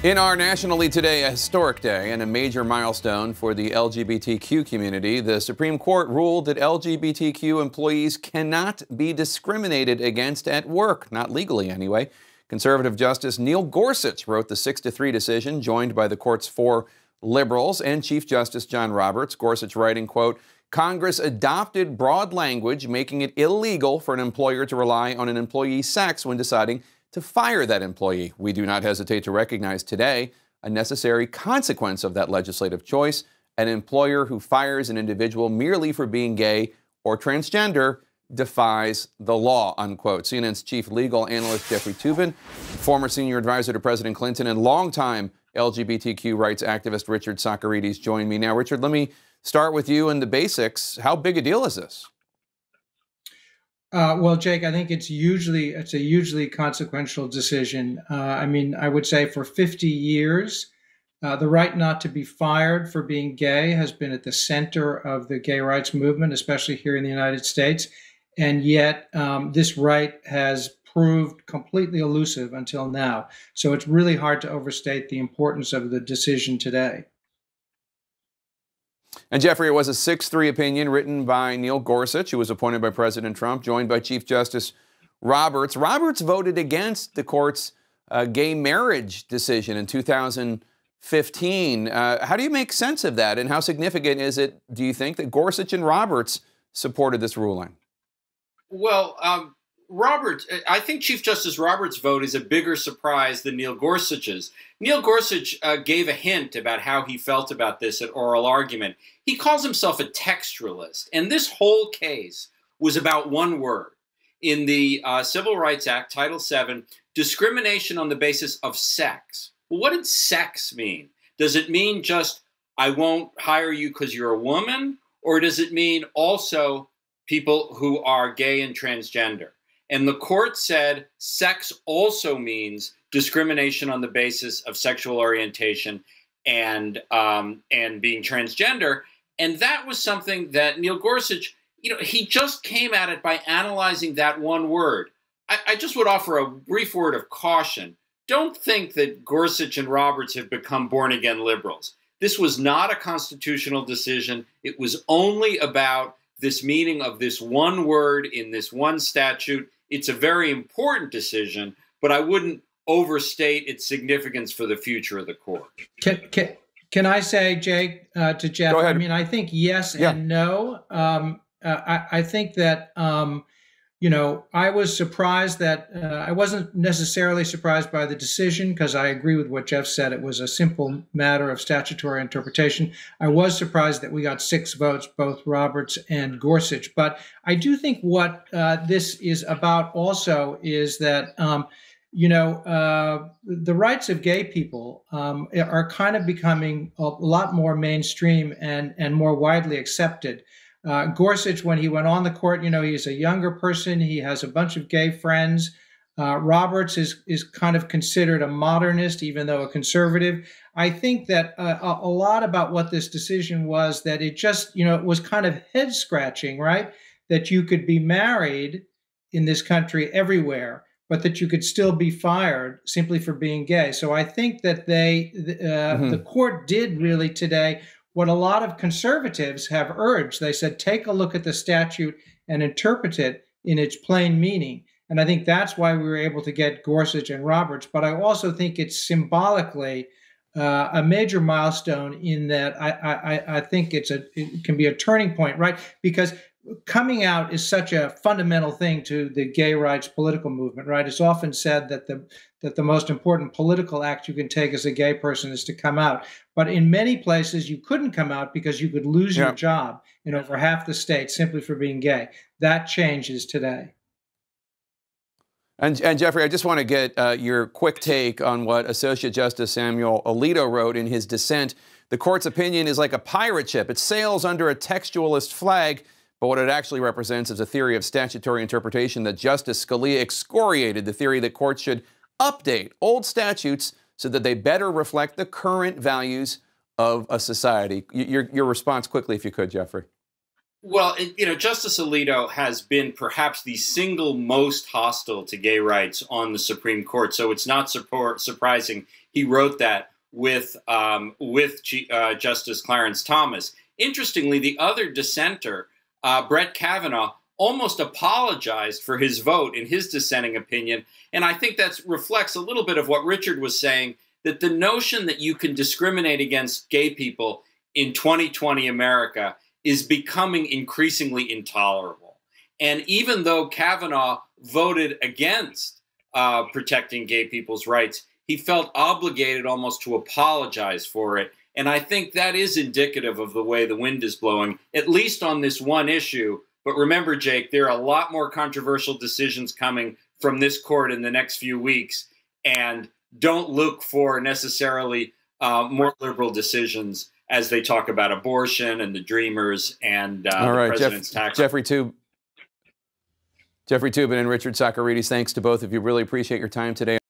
In our national lead today, a historic day and a major milestone for the LGBTQ community. The Supreme Court ruled that LGBTQ employees cannot be discriminated against at work, not legally anyway. Conservative Justice Neil Gorsuch wrote the 6-3 decision, joined by the court's 4 liberals and Chief Justice John Roberts. Gorsuch writing, quote, Congress adopted broad language making it illegal for an employer to rely on an employee's sex when deciding to fire that employee. We do not hesitate to recognize today a necessary consequence of that legislative choice. An employer who fires an individual merely for being gay or transgender defies the law, unquote. CNN's chief legal analyst Jeffrey Toobin, former senior advisor to President Clinton, and longtime LGBTQ rights activist Richard Socarides join me now. Richard, let me start with you and the basics. How big a deal is this? Well, Jake, I think it's a hugely consequential decision. I would say for 50 years, the right not to be fired for being gay has been at the center of the gay rights movement, especially here in the United States. And yet this right has proved completely elusive until now. So it's really hard to overstate the importance of the decision today. And Jeffrey, it was a 6-3 opinion written by Neil Gorsuch, who was appointed by President Trump, joined by Chief Justice Roberts. Roberts voted against the court's gay marriage decision in 2015. How do you make sense of that, and how significant is it, do you think, that Gorsuch and Roberts supported this ruling? Well, I think Chief Justice Roberts' vote is a bigger surprise than Neil Gorsuch's. Neil Gorsuch gave a hint about how he felt about this at oral argument. He calls himself a textualist, and this whole case was about one word. In the Civil Rights Act, Title VII, discrimination on the basis of sex. Well, what did sex mean? Does it mean just, I won't hire you because you're a woman? Or does it mean also people who are gay and transgender? And the court said sex also means discrimination on the basis of sexual orientation and being transgender. And that was something that Neil Gorsuch, he just came at it by analyzing that one word. I just would offer a brief word of caution. Don't think that Gorsuch and Roberts have become born-again liberals. This was not a constitutional decision. It was only about this meaning of this one word in this one statute. It's a very important decision, but I wouldn't overstate its significance for the future of the court. Can I say, Jake, to Jeff? Go ahead. I think yes and no. I think that, I was surprised that I wasn't necessarily surprised by the decision because I agree with what Jeff said. It was a simple matter of statutory interpretation. I was surprised that we got 6 votes, both Roberts and Gorsuch. But I do think what this is about also is that, the rights of gay people are kind of becoming a lot more mainstream and more widely accepted. Gorsuch, when he went on the court, he's a younger person. He has a bunch of gay friends. Roberts is kind of considered a modernist, even though a conservative. I think that a lot about what this decision was that it just, it was kind of head scratching, right? That you could be married in this country everywhere, but that you could still be fired simply for being gay. So I think that the court did really today what a lot of conservatives have urged. They said, take a look at the statute and interpret it in its plain meaning. And I think that's why we were able to get Gorsuch and Roberts. But I also think it's symbolically a major milestone in that I think it can be a turning point, right? Because coming out is such a fundamental thing to the gay rights political movement, right? It's often said that the most important political act you can take as a gay person is to come out. But in many places, you couldn't come out because you could lose your job in over half the states simply for being gay. That changes today. And Jeffrey, I just want to get your quick take on what Associate Justice Samuel Alito wrote in his dissent. The court's opinion is like a pirate ship. It sails under a textualist flag, but what it actually represents is a theory of statutory interpretation that Justice Scalia excoriated, the theory that courts should update old statutes so that they better reflect the current values of a society. Your response quickly, if you could, Jeffrey. Well, Justice Alito has been perhaps the single most hostile to gay rights on the Supreme Court. So it's not surprising he wrote that with Justice Clarence Thomas. Interestingly, the other dissenter, Brett Kavanaugh, almost apologized for his vote in his dissenting opinion. And I think that reflects a little bit of what Richard was saying, that the notion that you can discriminate against gay people in 2020 America is becoming increasingly intolerable. And even though Kavanaugh voted against protecting gay people's rights, he felt obligated almost to apologize for it. And I think that is indicative of the way the wind is blowing, at least on this one issue. But remember, Jake, there are a lot more controversial decisions coming from this court in the next few weeks. And don't look for necessarily more liberal decisions as they talk about abortion and the Dreamers and all right, the president's tax. Jeffrey Toobin and Richard Socarides, thanks to both of you. Really appreciate your time today.